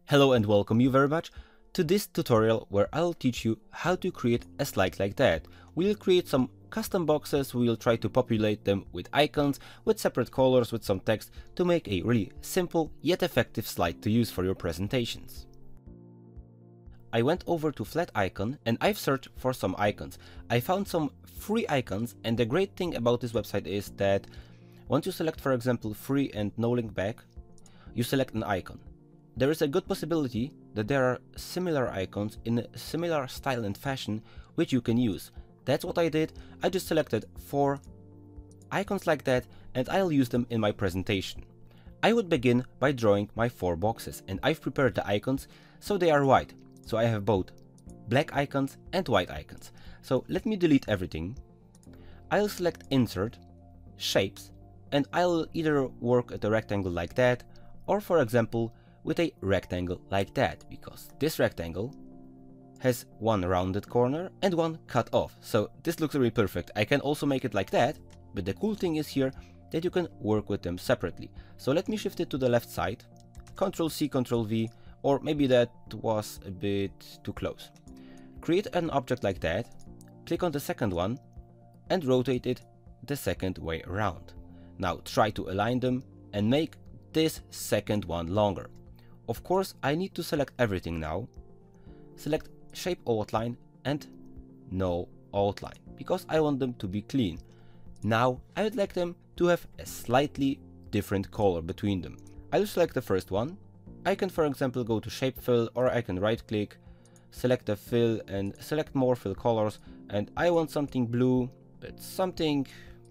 Hello and welcome you very much to this tutorial where I'll teach you how to create a slide like that. We'll create some custom boxes, we'll try to populate them with icons, with separate colors, with some text to make a really simple yet effective slide to use for your presentations. I went over to Flaticon and I've searched for some icons. I found some free icons, and the great thing about this website is that once you select, for example, free and no link back, you select an icon. There is a good possibility that there are similar icons in a similar style and fashion which you can use. That's what I did. I just selected 4 icons like that and I'll use them in my presentation. I would begin by drawing my 4 boxes, and I've prepared the icons so they are white. So I have both black icons and white icons. So let me delete everything. I'll select Insert, Shapes, and I'll either work at a rectangle like that, or for example with a rectangle like that, because this rectangle has one rounded corner and one cut off. So this looks really perfect. I can also make it like that, but the cool thing is here that you can work with them separately. So let me shift it to the left side, Ctrl C, Ctrl V, or maybe that was a bit too close. Create an object like that, click on the second one and rotate it the second way around. Now try to align them and make this second one longer. Of course, I need to select everything now. Select Shape Outline and No Outline, because I want them to be clean. Now, I would like them to have a slightly different color between them. I'll select the first one. I can, for example, go to Shape Fill, or I can right click, select the fill and select more fill colors, and I want something blue, but something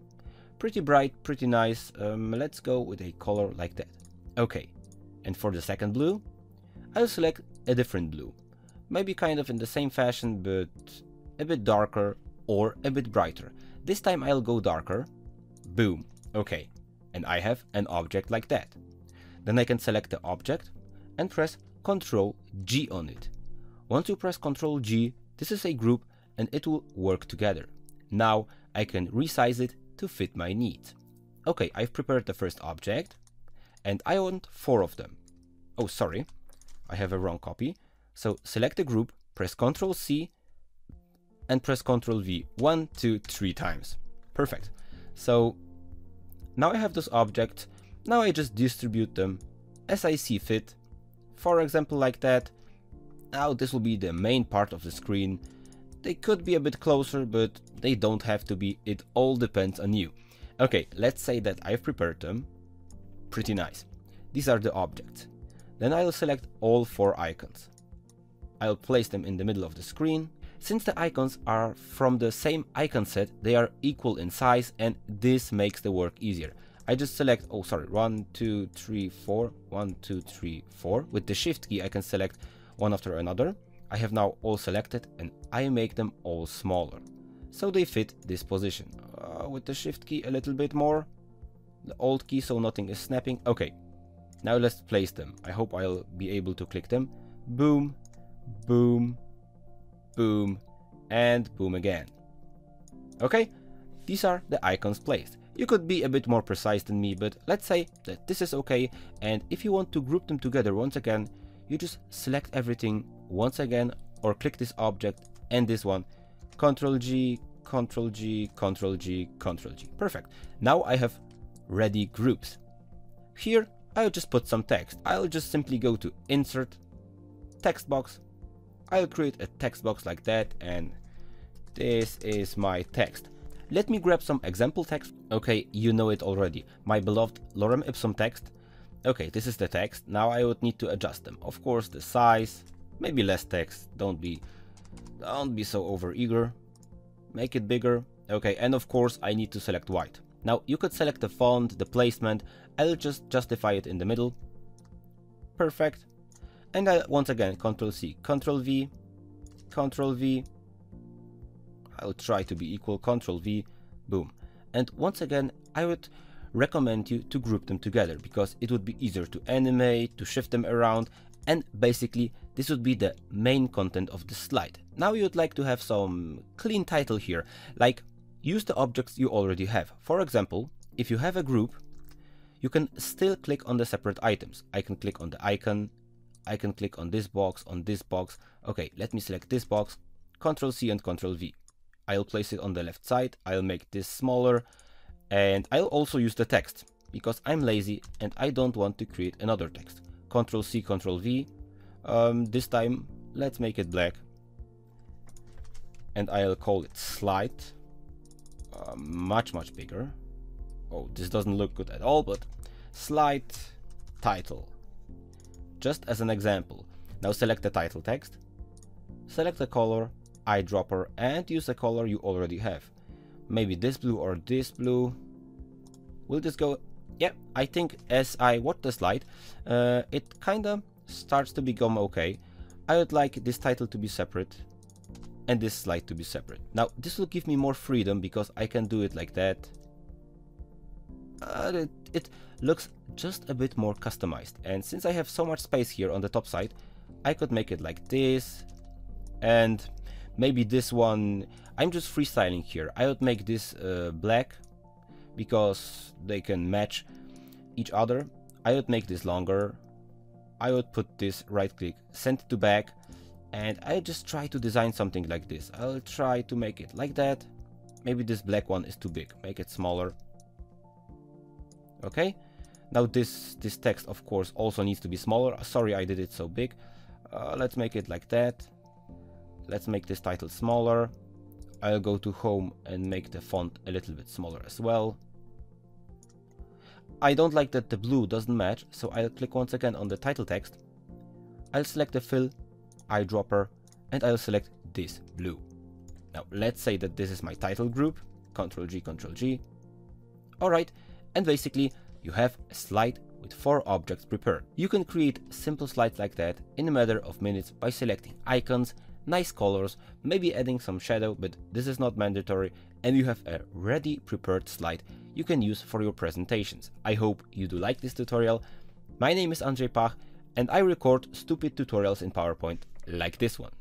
pretty bright, pretty nice. Let's go with a color like that. Okay. And for the second blue, I'll select a different blue. Maybe kind of in the same fashion, but a bit darker or a bit brighter. This time I'll go darker. Boom. Okay. And I have an object like that. Then I can select the object and press Ctrl G on it. Once you press Ctrl G, this is a group and it will work together. Now I can resize it to fit my needs. Okay, I've prepared the first object. And I want 4 of them. Oh, sorry, I have a wrong copy. So select the group, press Ctrl C and press Ctrl V 1, 2, 3 times. Perfect. So now I have this object. Now I just distribute them as I see fit. For example, like that. Now this will be the main part of the screen. They could be a bit closer, but they don't have to be. It all depends on you. Okay, let's say that I've prepared them. Pretty nice. These are the objects. Then I'll select all 4 icons. I'll place them in the middle of the screen. Since the icons are from the same icon set, they are equal in size, and this makes the work easier. I just select, 1, 2, 3, 4, 1, 2, 3, 4. With the Shift key I can select one after another. I have now all selected and I make them all smaller, so they fit this position. With the Shift key a little bit more. The Alt key so nothing is snapping. Okay, now let's place them. I hope I'll be able to click them. Boom, boom, boom, and boom again. Okay, these are the icons placed. You could be a bit more precise than me, but let's say that this is okay. And if you want to group them together once again, you just select everything once again, or click this object and this one. Ctrl G, Ctrl G, Ctrl G, Ctrl G. Perfect. Now I have ready groups. Here I'll just put some text. I'll just simply go to Insert, Text Box. I'll create a text box like that, and this is my text. Let me grab some example text. Okay, you know it already. My beloved Lorem Ipsum text. Okay, this is the text. Now I would need to adjust them. Of course, the size, maybe less text. Don't be so over eager. Make it bigger. Okay, and of course I need to select white. Now you could select the font, the placement. I'll just justify it in the middle. Perfect. And I once again Ctrl C, Ctrl V, Ctrl V. I'll try to be equal, Ctrl V, boom. And once again I would recommend you to group them together, because it would be easier to animate, to shift them around, and basically this would be the main content of the slide. Now you would like to have some clean title here, like use the objects you already have. For example, if you have a group, you can still click on the separate items. I can click on the icon, I can click on this box, Okay, let me select this box, Ctrl C and Ctrl V. I'll place it on the left side, I'll make this smaller, and I'll also use the text, because I'm lazy and I don't want to create another text. Ctrl C, Ctrl V. This time, let's make it black. And I'll call it slide. Much bigger. Oh, this doesn't look good at all, but slide title. Just as an example. Now select the title text, select the color, eyedropper, and use the color you already have. Maybe this blue or this blue. We'll just go, yeah, I think as I watch the slide, it kinda starts to become okay. I would like this title to be separate and this slide to be separate. Now this will give me more freedom because I can do it like that. It looks just a bit more customized, and since I have so much space here on the top side, I could make it like this, and maybe this one, I'm just freestyling here. I would make this black because they can match each other. I would make this longer. I would put this right click, send to back, and I just try to design something like this. I'll try to make it like that. Maybe this black one is too big, make it smaller. Okay, now this text of course also needs to be smaller. Sorry I did it so big. Let's make it like that. Let's make this title smaller. I'll go to home and make the font a little bit smaller as well. I don't like that the blue doesn't match, so I'll click once again on the title text. I'll select the fill, eyedropper, and I'll select this blue. Now let's say that this is my title group. Ctrl G, Ctrl G. Alright, and basically you have a slide with 4 objects prepared. You can create simple slides like that in a matter of minutes by selecting icons, nice colors, maybe adding some shadow, but this is not mandatory, and you have a ready prepared slide you can use for your presentations. I hope you do like this tutorial. My name is Andrzej Pach, and I record stupid tutorials in PowerPoint like this one.